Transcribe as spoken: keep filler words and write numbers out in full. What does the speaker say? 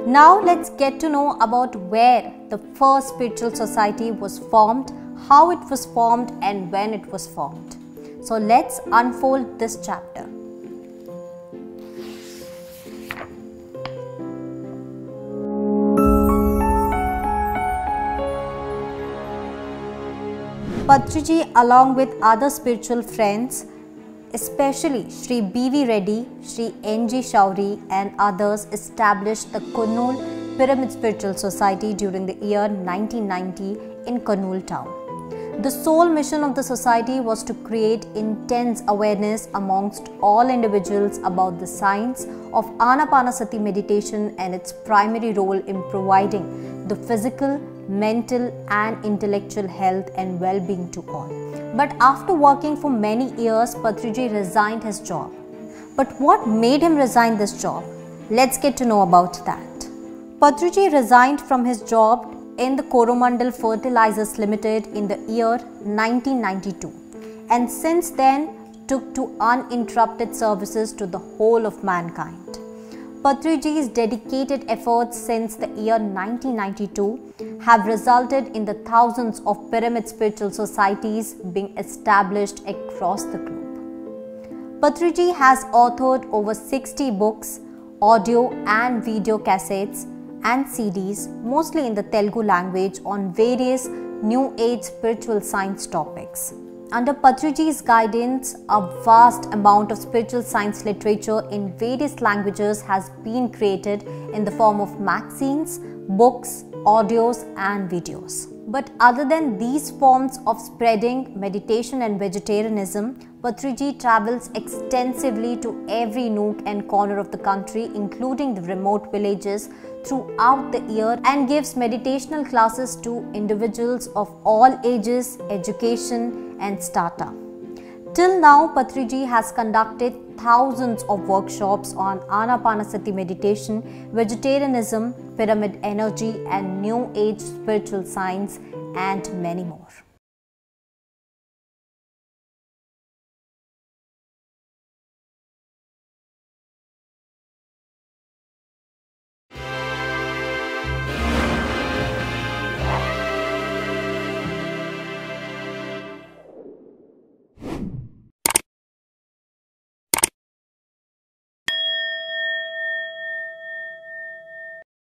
Now let's get to know about where the first spiritual society was formed, how it was formed and when it was formed. So let's unfold this chapter. Patriji, along with other spiritual friends, especially Shri B V Reddy, Shri N G Showry and others, established the Kurnool Pyramid Spiritual Society during the year nineteen ninety in Kurnool Town. The sole mission of the society was to create intense awareness amongst all individuals about the science of Anapanasati meditation and its primary role in providing the physical, mental and intellectual health and well-being to all. But after working for many years, Patriji resigned his job. But what made him resign this job? Let's get to know about that. Patriji resigned from his job in the Coromandel Fertilisers Ltd in the year nineteen ninety-two and since then took to uninterrupted services to the whole of mankind. Patriji's dedicated efforts since the year nineteen ninety-two have resulted in the thousands of pyramid spiritual societies being established across the globe. Patriji has authored over sixty books, audio and video cassettes and C Ds, mostly in the Telugu language, on various New Age spiritual science topics. Under Patriji's guidance, a vast amount of spiritual science literature in various languages has been created in the form of magazines, books, audios and videos. But other than these forms of spreading meditation and vegetarianism, Patriji travels extensively to every nook and corner of the country, including the remote villages, throughout the year and gives meditational classes to individuals of all ages, education and startup. Till now, Patriji has conducted thousands of workshops on Anapanasati meditation, vegetarianism, pyramid energy and New Age spiritual science and many more.